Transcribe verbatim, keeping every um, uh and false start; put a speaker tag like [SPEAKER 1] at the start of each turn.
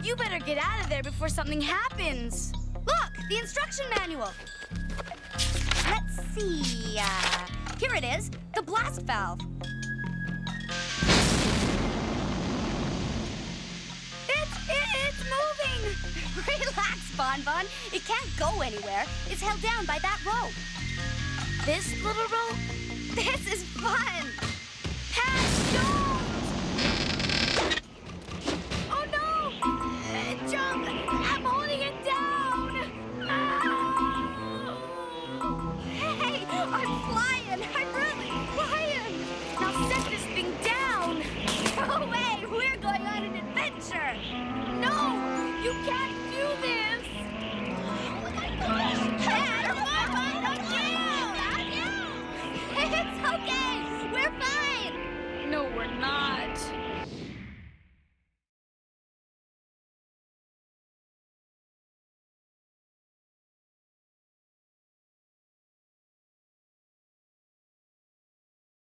[SPEAKER 1] You better get out of there before something happens.
[SPEAKER 2] Look, the instruction manual. Let's see. Uh, here it is, the blast valve. It's, it, it's moving. Relax, Bon Bon. It can't go anywhere. It's held down by that rope.
[SPEAKER 1] This little rope?
[SPEAKER 2] This is fun.
[SPEAKER 1] Pass, don't!
[SPEAKER 2] Oh, no! Uh, jump! I'm holding it down! Oh. Hey, I'm flying! I'm really flying!
[SPEAKER 1] Now set this thing down!
[SPEAKER 2] Go away! We're going on an adventure! No! You can't do this! Oh, my gosh! Dad, Mama, not you! Not you! It's okay! We're fine!
[SPEAKER 1] No, we're not.